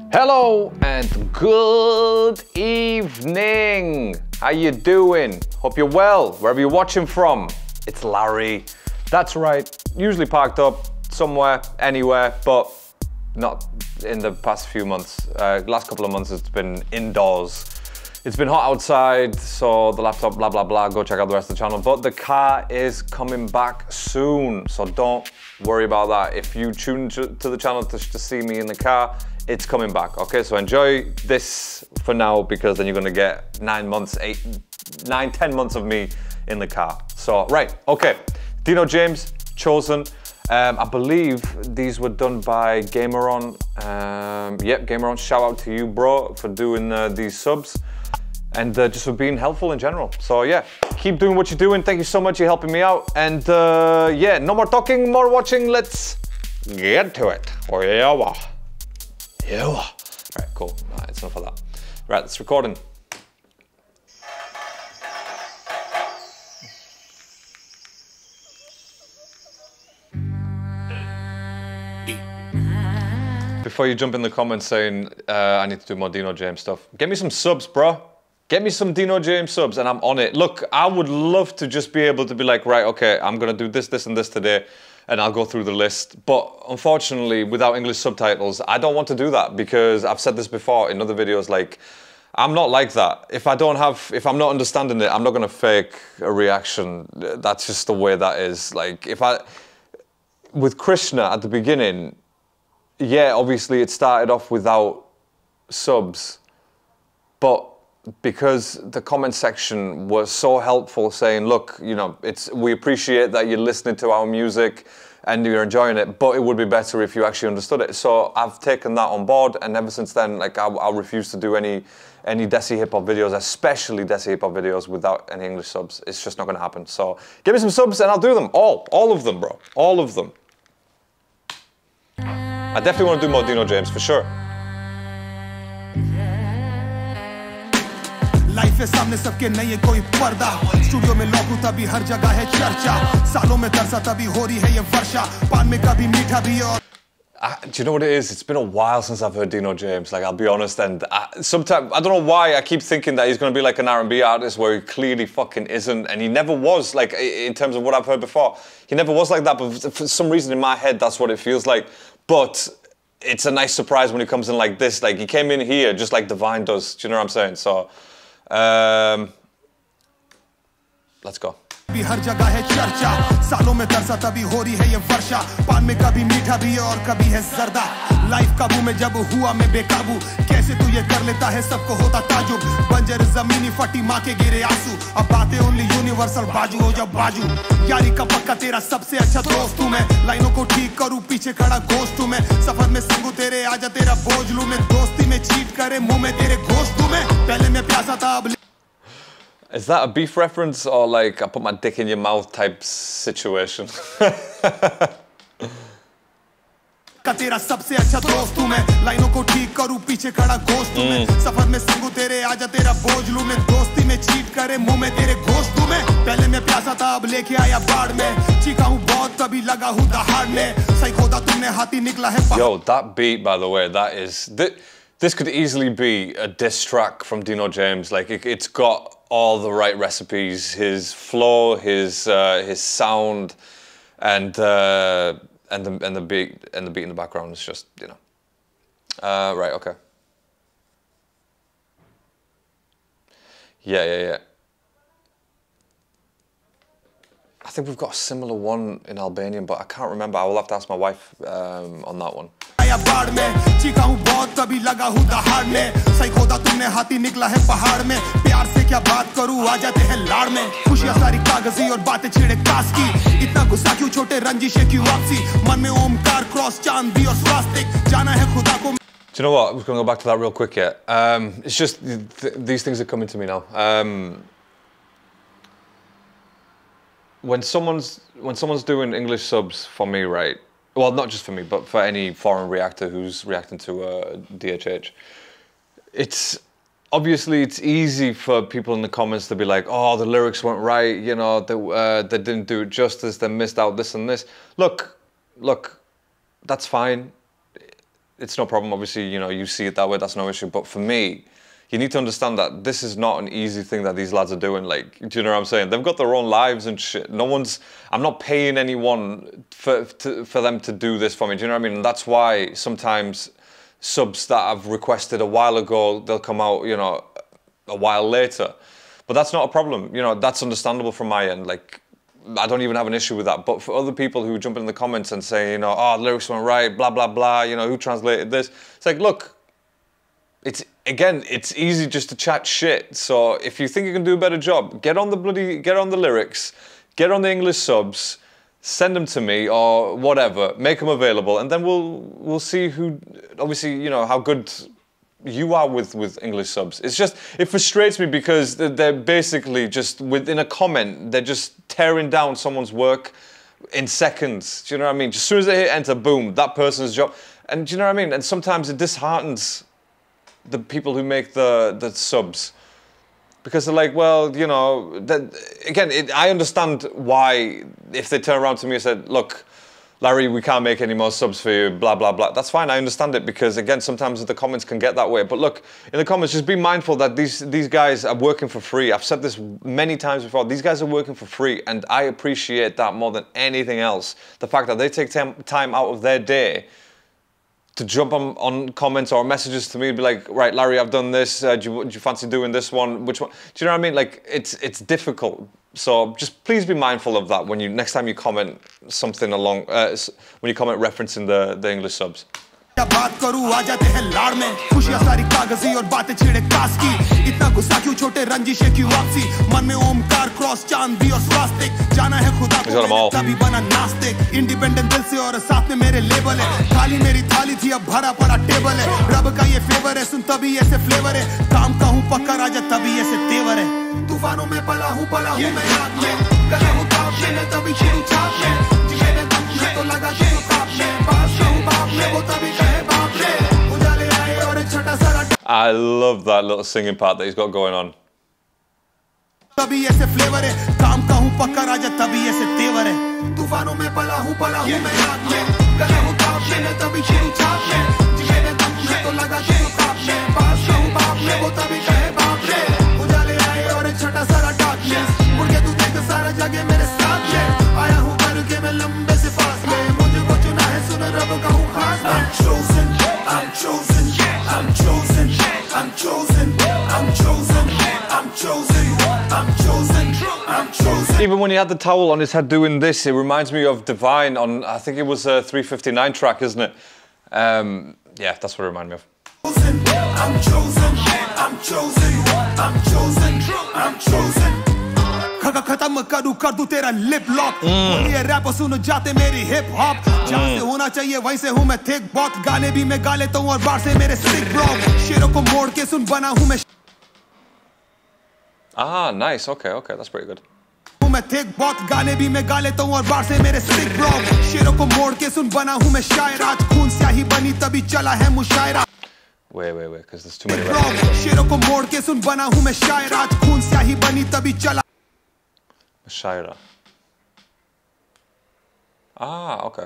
Hello and good evening. How you doing? Hope you're well, wherever you're watching from. It's Larry. That's right, usually parked up somewhere, anywhere, but not in the past few months. Last couple of months it's been indoors. It's been hot outside, so the laptop, blah, blah, blah, go check out the rest of the channel. But the car is coming back soon, so don't worry about that. If you tune to the channel to see me in the car, it's coming back, okay? So enjoy this for now, because then you're gonna get 9 months, 10 months of me in the car. So, right, okay. Dino James, Chosen. I believe these were done by Gameron. Yep, Gameron, shout out to you, bro, for doing these subs. And just for being helpful in general. So yeah, keep doing what you're doing. Thank you so much, you're helping me out. And yeah, no more talking, more watching. Let's get to it. Oh yeah. Yeah. All right, cool. All right, it's enough of that. Right, it's recording. Before you jump in the comments saying I need to do more Dino James stuff, get me some subs, bro. Get me some Dino James subs and I'm on it. Look, I would love to just be able to be like, right, okay, I'm gonna do this, this, and this today, and I'll go through the list. But unfortunately, without English subtitles, I don't want to do that, because I've said this before in other videos, like, I'm not like that. If I'm not understanding it, I'm not gonna fake a reaction. That's just the way that is. Like, with Krishna at the beginning, yeah, obviously it started off without subs, but because the comment section was so helpful, saying, look, you know, we appreciate that you're listening to our music and you're enjoying it, but it would be better if you actually understood it. So I've taken that on board, and ever since then, like, I'll refuse to do any Desi hip hop videos, especially Desi hip hop videos, without any English subs. It's just not gonna happen. So give me some subs and I'll do them, all of them, bro, all of them. I definitely want to do more Dino James for sure. Life है सामने सबके नहीं है कोई पर्दा studio में lock हूं तभी हर जगह है चर्चा सालों में तरसा तभी हो रही है ये वर्षा पान में कभी मीठा भी और Do you know what it is? It's been a while since I've heard Dino James, like, I'll be honest, and sometimes, I don't know why, I keep thinking that he's going to be like an R&B artist, where he clearly fucking isn't, and he never was, like, in terms of what I've heard before. He never was like that, but for some reason in my head, that's what it feels like. But it's a nice surprise when he comes in like this. Like, he came in here just like Divine does, do you know what I'm saying? So, let's go. हर जगह है चर्चा सालों में तरसा तभी हो रही है ये वर्षा पान में कभी मीठा भी और कभी है जर्दा लाइफ काबू में जब हुआ मैं बेकाबू कैसे तू ये कर लेता है सबको होता ताजुब बंजर जमीनी फटी माँ के गिरे आंसू अब बातें ओनली यूनिवर्सल बाजू हो जब बाजू यारी का पक्का तेरा सबसे अच्छा दोस्त हूँ मैं लाइनों को ठीक करूँ पीछे खड़ा घोस्ट हूँ मैं सफर में संगू तेरे आजा तेरा बोझ लूँ मैं दोस्ती में चीट करे मुंह में तेरे घोस्ट हूँ मैं पहले मैं प्यासा था अब Is that a beef reference, or like I put my dick in your mouth type situation? तेरा सबसे अच्छा दोस्त हूँ मैं लाइनों को ठीक करूँ पीछे खड़ा घोस्ट हूँ मैं सफर में संगू तेरे आजा तेरा बोझ लूँ मैं दोस्ती में चीट करे मुंह में तेरे घोस्ट हूँ मैं पहले मैं प्यासा था अब लेके आया बाढ़ में चीखा हूँ बहुत तभी लगा हूँ दहाड़ने सही खोदा तुमने हाथी निकला है Yo, that beat, by the way, that is this could easily be a diss track from Dino James. Like, it's got all the right recipes, his flow, his sound, and the beat in the background is just, you know. Right, okay. Yeah. I think we've got a similar one in Albanian, but I can't remember. I will have to ask my wife on that one. बाढ़ में चीखा हूँ बहुत तभी लगा हूँ दहाड़ने सही खोदा तुमने हाथी निकला है पहाड़ में प्यार से क्या बात करूँ आ जाते हैं लाड़ में खुशियाँ सारी कागजी और बातें छिड़े कास की इतना गुस्सा क्यों छोटे रंजिशे की वापसी मन में ओमकार क्रॉस चांद भी और स्वास्तिक जाना है खुदा को Do you know what? I'm just going to go back to that real quick here. It's just, these things are coming to me now. When someone's doing English subs for me, right? Well, not just for me, but for any foreign reactor who's reacting to DHH. It's obviously it's easy for people in the comments to be like, oh, the lyrics weren't right, you know, they didn't do it justice, they missed out this and this. Look, that's fine. it's no problem. Obviously, you know, you see it that way, that's no issue. But for me, you need to understand that this is not an easy thing that these lads are doing. Like, do you know what I'm saying? They've got their own lives and shit. I'm not paying anyone for them to do this for me. Do you know what I mean? And that's why sometimes subs that I've requested a while ago, they'll come out, you know, a while later. But that's not a problem. You know, that's understandable from my end. Like, I don't even have an issue with that. But for other people who jump in the comments and say, you know, oh, the lyrics weren't right, blah, blah, blah, you know, who translated this? It's like, look, it's easy just to chat shit. So if you think you can do a better job, get on the lyrics, get on the English subs, send them to me or whatever, make them available, and then we'll see who, obviously, you know, how good you are with English subs. It's just, it frustrates me because they're basically just, within a comment, they're just tearing down someone's work in seconds. Do you know what I mean? Just as soon as they hit enter, boom, that person's job. And do you know what I mean? And sometimes it disheartens the people who make the subs, because they're like, well, you know, I understand why, if they turn around to me and said, look, Larry, we can't make any more subs for you, blah, blah, blah. That's fine, I understand it, because again, sometimes the comments can get that way. But look, in the comments, just be mindful that these guys are working for free. I've said this many times before. These guys are working for free, and I appreciate that more than anything else. The fact that they take time out of their day to jump on comments or messages to me and be like, right, Larry, I've done this. Do you fancy doing this one? Which one? Do you know what I mean? Like, it's difficult. So just please be mindful of that when next time you comment something along, when you comment referencing the English subs. बात करूं आ जाते हैं लाड़ में खुशियां सारी कागजी और बातें छिड़े कास की इतना गुस्सा क्यों छोटे रंजिशे की वापसी मन में ओमकार क्रॉस चांदी और स्वास्तिक जाना है खुदा को तभी बना नास्तिक इंडिपेंडेंट दिल से और साथ में मेरे लेबल है खाली मेरी थाली थी अब भरा पड़ा टेबल है रब का ये फेवर है सुन तभी ऐसे फ्लेवर है काम का हूं पक्का राजा तभी ऐसे तेवर है तूफानों में पला हूं मैं रात में गले हूं ताप में तभी शुरू छाप में जिसे मैं दम में तो लगा के काप में बादशाह हूं बाप में वो तभी I love that little singing part that he's got going on. तभी ऐसे फ्लेवर है काम का हूं पक्का राजा तभी ऐसे तेवर है तूफानों में पला हूं मैं रात में गले हूं ताप में तभी शुरू छाप में जिसे मैं दम में तो लगा के काप में बादशाह हूं बाप में वो तभी कहे बाप रे उजाले आए और एक छोटा सारा डार्कनेस मुड़ के तू देख सारा जगह मेरे साथ है आया हूं करके मैं लंबे से फास में मुझे को चुना है सुन रब का हूं खास I'm chosen I'm chosen I'm chosen I'm chosen I'm chosen I'm chosen I'm chosen. Even when he had the towel on his head doing this, it reminds me of Divine on, I think it was a 359 track, isn't it? Yeah, that's what it reminded me of. I'm chosen I'm chosen I'm chosen I'm chosen खत्म करूं कर दूं तेरा lip lock ये rap सुनो जाते मेरी hip hop जहां से होना चाहिए वहीं से हूं मैं थिक बहुत गाने भी मैं गा लेता हूं और बार से मेरे स्टिक ब्लॉक शेरों को मोड़ के सुन बना हूं मैं nice, okay, that's pretty good. मैं थिक बहुत गाने भी मैं गा लेता हूं और बार से मेरे स्टिक ब्लॉक शेरों को मोड़ के सुन बना हूं मैं शायर आज खून स्याही बनी तभी चला है मुशायरा Wait, because there's too many references. शेरों को मोड़ के सुन बना हूं मैं शायर आज खून स्याही बनी तभी चला Shaira. Okay.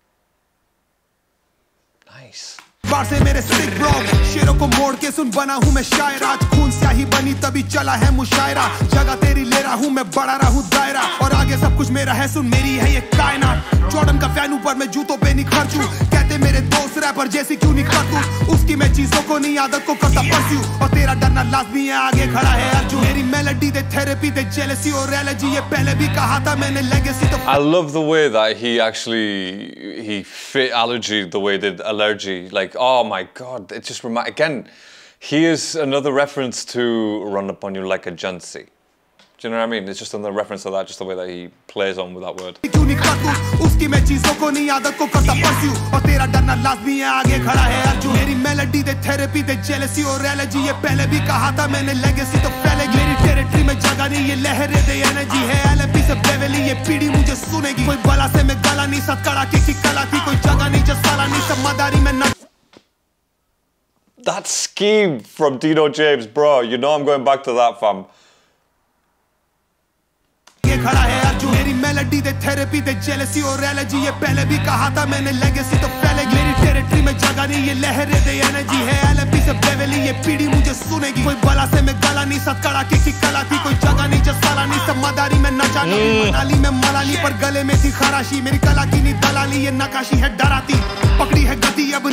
Nice. बार से मेरे स्टिक ब्लॉक शेरों को मोड़ के सुन बना हूं मैं शायर आज खून स्याही बनी तभी चला है मुशायरा जगह तेरी ले रहा हूं मैं बढ़ा रहा हूं दायरा और आगे सब कुछ मेरा है सुन मेरी है ये कायनात जॉर्डन का फैन ऊपर मैं जूतों पे नहीं खर्चूं कहते मेरे दोस्त रैपर जैसी क्यों नहीं करतू उसकी मैं चीजों को नहीं आदत को करता परस्यू और तेरा डरना लाजमी है आगे खड़ा है अर्जुन मेरी मेलोडी दे थेरेपी दे जेलसी और एलर्जी ये पहले भी कहा था मैंने लेगेसी तो I love the way that he fit Allergy the way he did Allergy. Like, oh my god, it just again, here's another reference to Run Up On You Like a Jansi. Do you know what I mean? It's just another reference to that, just the way that he plays on with that word. उसकी मैं चीजों को नहीं आदत को करता pursue और तेरा डरना लाजमी है आगे खड़ा है अर्जुन मेरी मेलोडी दे थेरेपी दे जेलसी और एलर्जी ये पहले भी कहा था मैंने लेगेसी तो फैलेगी मेरी टेरिटरी में जगह नहीं ये लहरें दे एनर्जी है एलएपी से बेवली ये पीढ़ी मुझे सुनेगी कोई बला से मैं गला नहीं सत कड़ाके की कला थी कोई जगह नहीं जसाला नहीं सब मदारी में न That scheme from Dino James, bro, you know I'm going back to that, fam. खड़ा है अर्जुन मेरी मेलोडी दे थेरेपी दे जेलसी और एलर्जी ये पहले भी कहा था मैंने लेगेसी तो फैलेगी मेरी टेरिटरी में जगह नहीं ये लहरें दे एनर्जी है एलएपी से बेवली ये पीढ़ी मुझे सुनेगी कोई बला से मैं गला नहीं सतकड़ा की कला थी कोई जगह नहीं जसाला नहीं सब मदारी में नचा मनाली में मलाली पर गले में थी खराशी मेरी कला की नहीं दलाली ये नकाशी है डराती पकड़ी है गति अब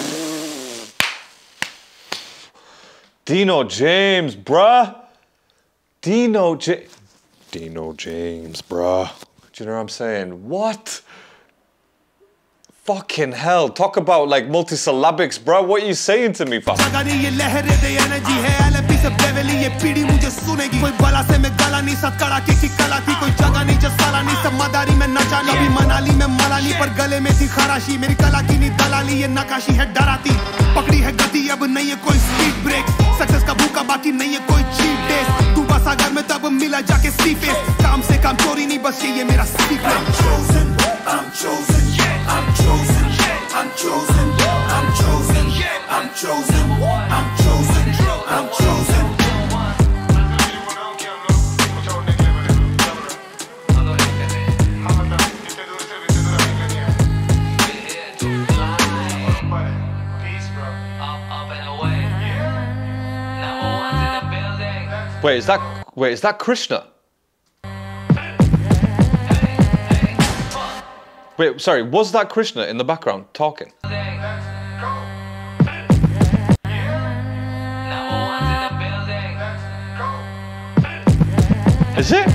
Dino James, bruh. Dino James, bruh. Do you know what I'm saying? What? Fucking hell. Talk about like multisyllabics, bruh. What are you saying to me, fam? पकड़ी है गति अब नहीं है कोई स्पीड ब्रेक सक्सेस का भूखा बाकी नहीं है कोई चीट डेज डूबा सागर में तब मिला जाके सी फेस काम से काम चोरी नहीं बस ये मेरा secret I'm chosen I'm chosen I'm chosen I'm chosen I'm chosen I'm chosen I'm chosen I'm chosen Wait, is that Krishna? Wait, sorry, was that Krishna in the background talking? Is it?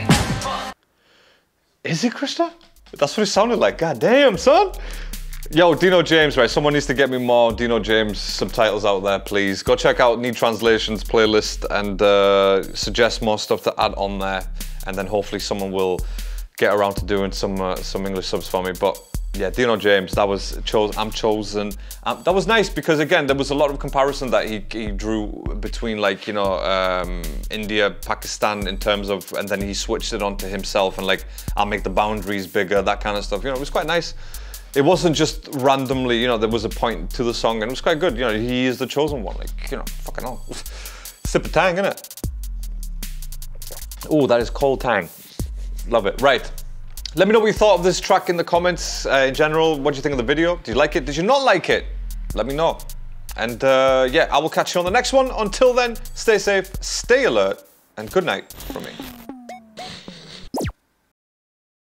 Is it Krishna? That's what it sounded like. God damn, son. Yo, Dino James, right? Someone needs to get me more Dino James subtitles out there, please. Go check out Need Translations playlist and suggest more stuff to add on there. And then hopefully someone will get around to doing some English subs for me. But yeah, Dino James, that was I'm chosen. That was nice because again, there was a lot of comparison that he drew between like, you know, India, Pakistan in terms of, and then he switched it onto himself and like, I'll make the boundaries bigger, that kind of stuff. You know, it was quite nice. It wasn't just randomly, you know, there was a point to the song and it was quite good. You know, he is the chosen one. Like, you know, fucking hell. Sip of tang, innit? Oh, that is cold tang. Love it. Right. Let me know what you thought of this track in the comments in general. What do you think of the video? Did you like it? Did you not like it? Let me know. And yeah, I will catch you on the next one. Until then, stay safe, stay alert, and good night from me.